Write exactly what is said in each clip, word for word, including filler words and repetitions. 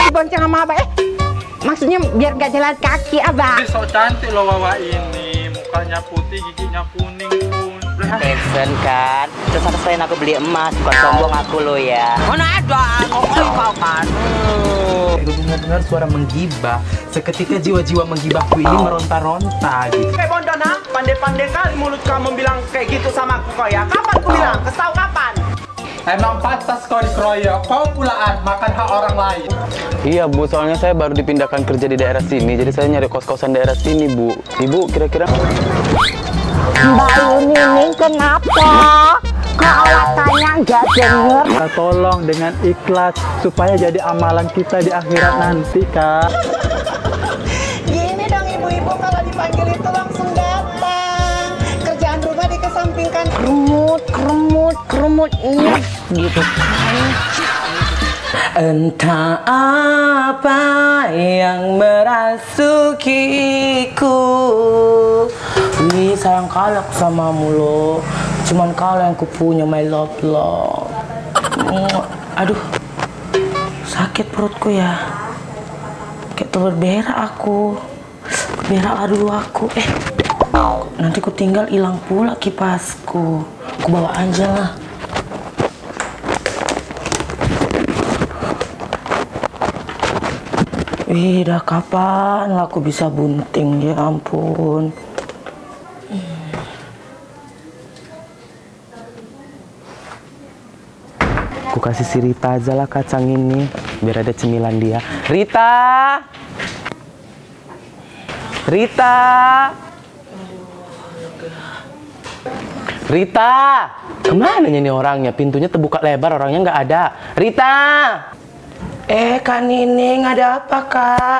dibonceng sama abah eh. Maksudnya biar gak jalan kaki abah. Ih, so cantik loh Wawa ini. Mukanya putih, giginya kuning pun. Fashion kan. Terus harus selain aku beli emas, bukan sombong aku lo ya. Mana ada, ngomong kau kan. Itu benar-benar suara menggibah. Seketika jiwa-jiwa menggibahku ini meronta-ronta gitu. Eh Bondona, pandai-pandai kali mulut kamu bilang kayak gitu sama aku kau ya. Kapan aku bilang? Kesau kapan? Emang pantas kau dikeroyok, kau pulaan makan hak orang lain. Iya Bu, soalnya saya baru dipindahkan kerja di daerah sini, jadi saya nyari kos-kosan daerah sini Bu. Ibu kira-kira? Mbak Yuning kenapa? Kok alasannya nggak denger? Kita tolong dengan ikhlas supaya jadi amalan kita di akhirat nanti Kak. Gini dong ibu-ibu kalau dipanggil itu langsung datang. Kerjaan rumah dikesampingkan. Kerumut, kerumut, kerumut ini gitu. Entah apa yang merasukiku. Wih, sayang kali aku samamu lo. Cuman kau yang kupunya, my love love. Aduh, sakit perutku ya. Kayak telur berak aku. Berak dulu aku. Eh, nanti ku tinggal hilang pula kipasku. Ku bawa aja lah. Wih, dah kapan lah aku bisa bunting, ya ampun. Aku kasih si Rita aja lah kacang ini, biar ada cemilan dia. Rita! Rita! Rita! Kemana nih orangnya? Pintunya terbuka lebar, orangnya nggak ada. Rita! Eh, Kak Nining, ada apa, Kak?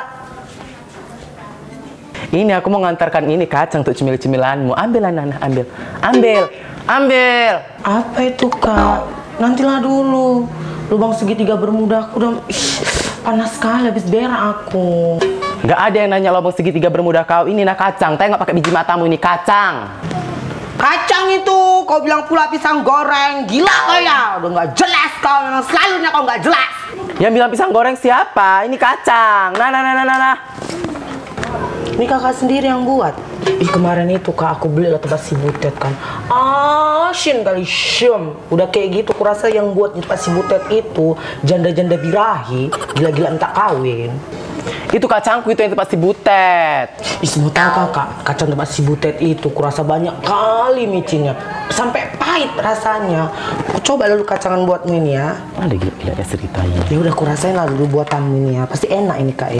Ini aku mau ngantarkan ini kacang untuk cemil-cemilanmu. Ambil anak-anak, ambil. Ambil, ambil. Apa itu, Kak? Nantilah dulu. Lubang segitiga bermuda aku udah ih, panas sekali habis berak aku. Nggak ada yang nanya lubang segitiga bermuda kau. Ini nah kacang. Tengok pakai biji matamu ini kacang. Kacang itu, kau bilang pula pisang goreng. Gila kau ya, udah nggak jelas kau. Memang selalunya kau nggak jelas. Yang bilang pisang goreng siapa? Ini kacang. Nah, nah, nah, nah, nah. Ini kakak sendiri yang buat. Ih, kemarin itu kak aku beli lah tempat si butet kan. Asin kali syum. Udah kayak gitu, kurasa yang buat tempat si butet itu janda-janda birahi, gila-gila minta kawin. Itu kacangku itu yang tempat si butet. Ih, semua tahu kakak, kacang tempat si butet itu kurasa banyak kali micinnya. Sampai pahit rasanya. Aku coba lalu kacangan buatmu ini ya. Ada gila-gila ya ceritanya. Ya udah kurasain lah dulu buatanmu ini ya. Pasti enak ini kak ya.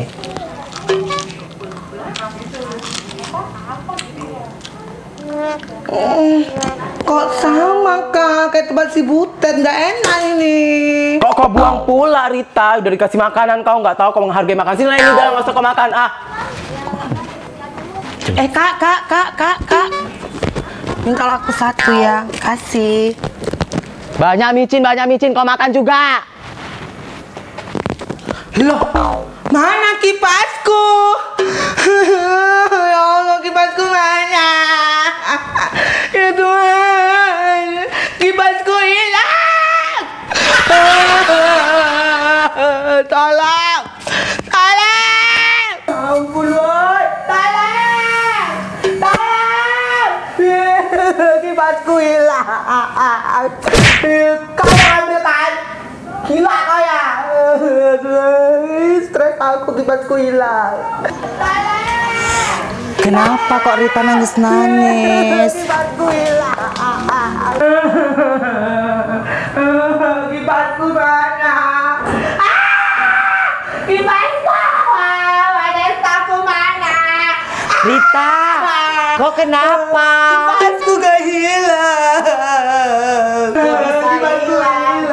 Hmm, kok sama kak kayak tempat si butet, nggak enak ini. Kok kau buang pula Rita? Udah dikasih makanan kau nggak tahu kau menghargai makan. Sini lah ini udah nggak usah kau makan ah. Eh kak kak kak kak kak, minta aku satu ya, kasih. Banyak micin banyak micin kau makan juga. Loh, mana kipasku? Ya Allah, kipasku mana? Ya Tuhan, kipasku hilang. Tolong, tolong. Ampun, Boy. Tolong, tolong. Kipasku hilang. Kau ambil kan? Gila kau ya. Stres aku, kipasku hilang. Kenapa kok Rita nangis-nangis? Kipasku hilang. Kipasku mana? Kipasku mana? Aku mana? Rita, kok kenapa? Kipasku gak hilang. Kipasku hilang.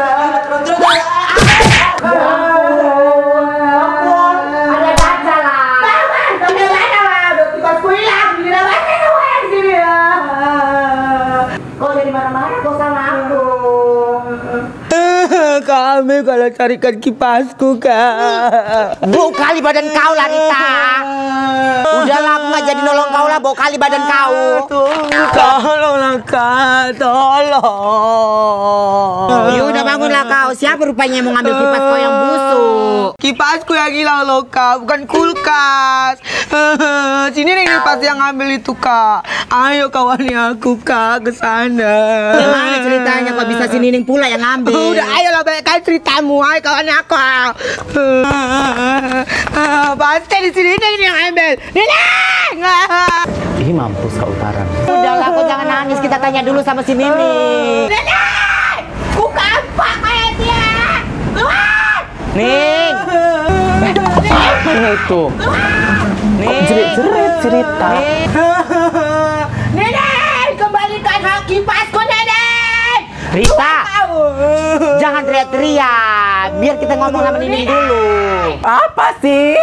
Kami kalau carikan kipasku kak. Bau kali badan kau lah Rita. Udahlah aku nggak jadi nolong kau lah, bau kali badan kau. Tolonglah kak, tolong. Yuk udah bangunlah kau. Siapa rupanya yang mau ngambil kipas kau yang busuk? Kipasku yang hilang loh kak, bukan kulkas. Sini nih kipas yang ngambil itu kak. Ayo kawannya aku kak ke sana. Gimana ceritanya kok bisa si Nining pula yang ngambil? Udah ayolah banyakkan ceritamu, ayo kawannya aku. Pasti di sini Nining yang ambil. Nining! Ih, mampus Kak Utara. Udahlah kau jangan nangis, kita tanya dulu sama si Nining. Nining! Ku kampak kayak dia. Keluar! Ning! Mana itu? Ning! Jerit-jerit cerita. Nining! Kembalikan hak kipasku, Nining! Rita, jangan teriak-teriak. Biar kita ngomong sama Nining dulu. Apa sih?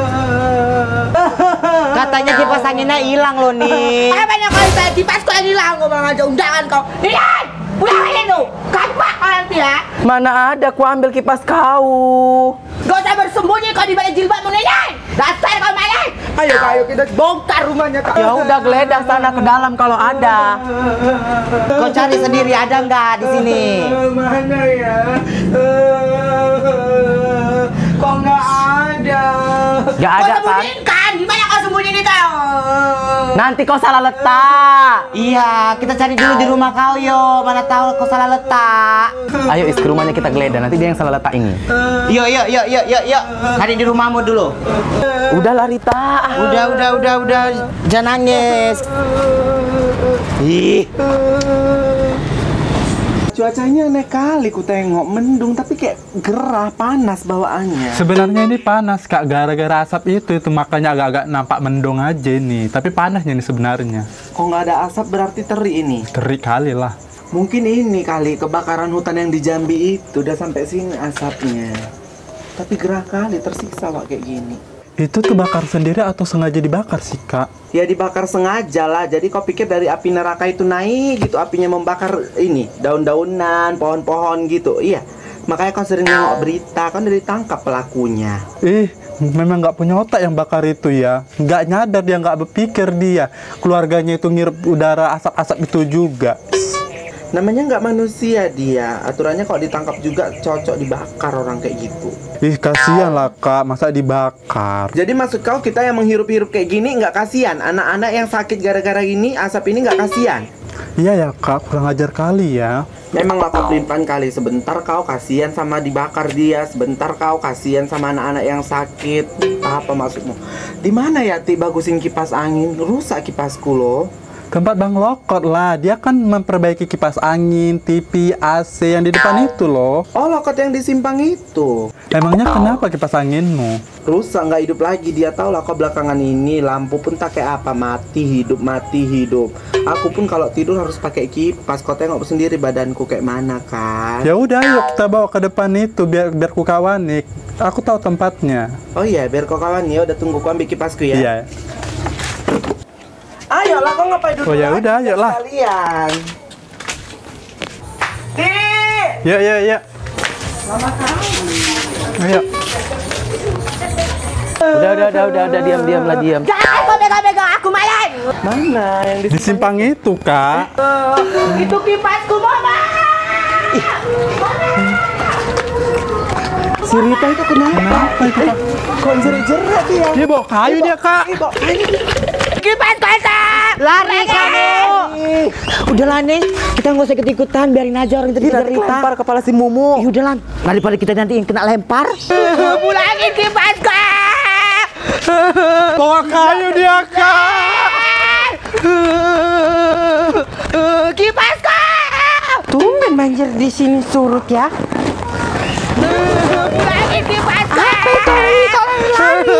Katanya kipas anginnya hilang loh nih. Apa banyak kali saya kipasku yang hilang, ngomong aja undangan kau. Nining! Pulang ini tuh, kampak kau nanti ya. Mana ada ku ambil kipas kau. Gak usah bersembunyi kau di balik jilbabmu, Nining! Dasar kau maling! Ayo kak, ayo kita bongkar rumahnya kak. Ya udah geledah sana ke dalam kalau ada. Kau cari sendiri ada nggak di sini? Mana ya? Kok nggak ada? Nggak ada, Kau sembunyiin kan? Gimana kau sembunyiin itu? Nanti kau salah letak. Iya, kita cari dulu di rumah kau yo. Mana tahu kau salah letak. Ayo is ke rumahnya kita geledah. Nanti dia yang salah letak ini. Yuk, yuk, yuk, yuk, yuk, yuk. Cari di rumahmu dulu. Udahlah Rita. Udah, udah, udah, udah. Jangan nangis. Ih. Cuacanya aneh kali ku tengok, mendung tapi kayak gerah, panas bawaannya. Sebenarnya ini panas kak, gara-gara asap itu itu makanya agak-agak nampak mendung aja nih. Tapi panasnya nih sebenarnya. Kok nggak ada asap berarti teri ini? Terik kali lah. Mungkin ini kali kebakaran hutan yang di Jambi itu udah sampai sini asapnya. Tapi gerah kali, tersiksa wak kayak gini. Itu kebakar sendiri atau sengaja dibakar sih kak? Ya dibakar sengaja lah. Jadi kau pikir dari api neraka itu naik gitu, apinya membakar ini daun-daunan, pohon-pohon gitu. Iya. Makanya kau sering nengok berita, kan udah ditangkap pelakunya. Ih, memang nggak punya otak yang bakar itu ya. Nggak nyadar dia, nggak berpikir dia. Keluarganya itu ngirup udara asap-asap itu juga. Namanya nggak manusia dia. Aturannya kalau ditangkap juga cocok dibakar orang kayak gitu. Ih, kasihan lah kak, masa dibakar. Jadi maksud kau kita yang menghirup-hirup kayak gini nggak kasihan? Anak-anak yang sakit gara-gara ini asap ini nggak kasihan? Iya ya kak, kurang ajar kali ya. Memang lah kau pelimpan kali. Sebentar kau kasihan sama dibakar dia, sebentar kau kasihan sama anak-anak yang sakit. Apa maksudmu? Di mana ya Ti bagusin kipas angin? Rusak kipasku loh. Tempat Bang Lokot lah, dia kan memperbaiki kipas angin, T V, A C yang di depan itu loh. Oh, Lokot yang di simpang itu. Emangnya kenapa kipas anginmu? Rusak, nggak hidup lagi. Dia tahu lah kok belakangan ini lampu pun tak kayak apa, mati hidup mati hidup. Aku pun kalau tidur harus pakai kipas. Kau tengok sendiri badanku kayak mana kan? Ya udah, yuk kita bawa ke depan itu biar biar ku kawani. Aku tahu tempatnya. Oh iya, biar kau kawan ya. Udah tunggu ku ambil kipasku ya. Iya. Ayolah, kau ngapain duduk? Oh ya udah, ayolah. Kalian. Ya ya ya. Selamat pagi. Ayo. Udah, udah, udah, udah, udah, diam, diam lah, diam. Jangan kau pegang-pegang aku maling! Mana yang di Di simpang itu kak. Itu kipasku, Mama! Si Rita itu kenapa? Kenapa itu kak? Kok jerit-jerit dia? Dia bawa kayu dia kak. Kipas basah! Lari kamu. Udahlah Ning, kita nggak usah ikut-ikutan, biarin aja orang itu cerita. Lempar kepala si Mumu. Ya udahlah, daripada kita nanti yang kena lempar. Pulangin kipasku! Bawa kayu dia kak. Kipasku! Tumben banjir di sini surut ya. Pulangin kipasku! Apa itu? Tolong lari.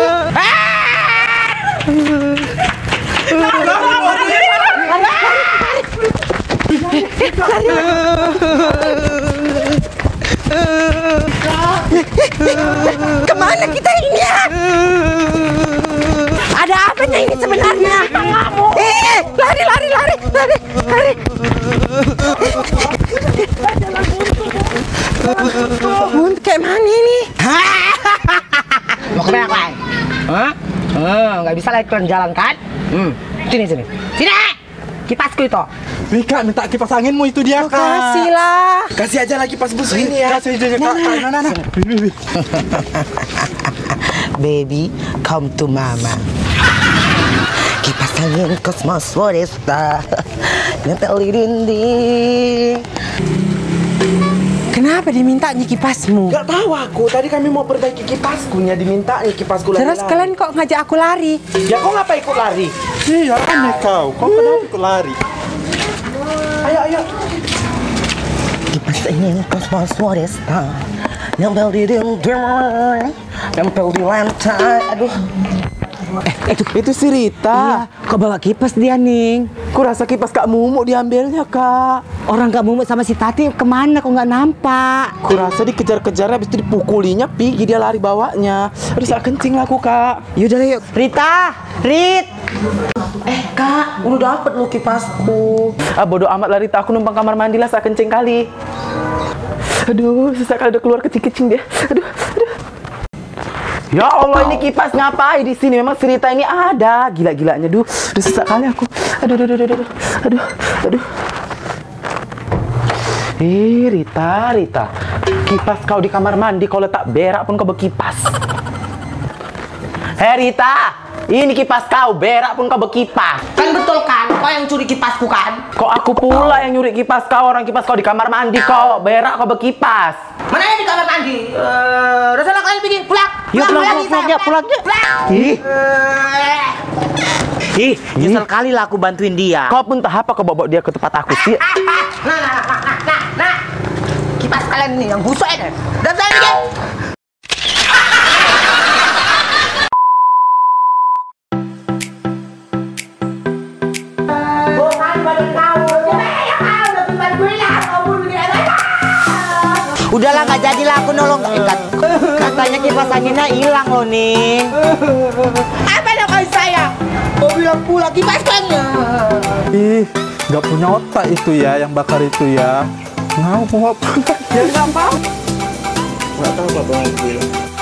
Kemana kita ini ya? Ada apanya ini sebenarnya? Kamu? Eh, lari, lari, lari, lari, lari. Buntut kayak mana ini? Mau kemana kalian? Hah? Hmm, nggak bisa lagi kalian jalan kan? Hmm, sini, sini, sini. Kipasku itu. Nih kak, minta kipas anginmu itu dia kak. Kasih lah. Kasih aja lagi kipas busuk ini ya. Kasih aja kak. Nah, nah, nah. Baby, come to mama. Kipas angin Cosmos Foresta nempel di dinding. Kenapa dimintanya kipasmu? Gak tahu aku. Tadi kami mau perbaiki kipaskunya, diminta kipasku lari. Terus kalian kok ngajak aku lari? Ya kok ngapa ikut lari? Iya, aneh kau. Kau kenapa ikut lari? Ayo, ayo. Kipas angin Cosmos Foresta nempel di dinding, nempel di lantai. Aduh. Eh, itu, itu si Rita. Iya, kok bawa kipas dia, Ning? Ku rasa kipas Kak Mumu diambilnya, Kak. Orang Kak Mumu sama si Tati kemana kok nggak nampak? Ku rasa dikejar-kejar habis itu dipukulinya, pergi dia lari bawanya. Aduh, saya kencing lah aku, Kak. Yaudah yuk. Rita, Rit. Eh, Kak, udah dapet lu kipasku. Ah bodoh amat lah Rita, aku numpang kamar mandi lah, saya kencing kali. Aduh, sesak kali udah keluar kecing-kecing dia. Aduh, aduh. Ya Allah, ini kipas ngapain di sini? Memang cerita ini ada gila-gilanya, duh, udah sesak kali aku. Aduh, aduh, aduh, aduh, aduh, aduh. Eh, Rita, Rita, kipas kau di kamar mandi, kau letak berak pun kau berkipas. Hei Rita, ini kipas kau, berak pun kau berkipas. Kan betul kan? Kau yang curi kipasku kan? Kok aku pula yang nyuri kipas kau? Orang kipas kau di kamar mandi, kau berak kau berkipas. Mana yang di kamar mandi? Eh, udah sana kalian pergi, pulang. Yuk, pulang, lagi, pulang, saya, pulang, pulang. pulang. Ih, Ih, nyesel kali lah aku bantuin dia. kau pun tak apa kau bawa dia ke tempat aku sih. Nah, nah, nah, nah, nah, nah. Kipas kalian ini yang busuk ini. Dan saya pergi. Udahlah, nggak jadilah aku nolong. Eh, kat, katanya kipas anginnya hilang loh, Ning. Apa yang kau saya? Kau bilang pula kipas anginnya. Ih, nggak punya otak itu ya, yang bakar itu ya. Ngapa? Ya nggak apa. Nggak tahu apa bang.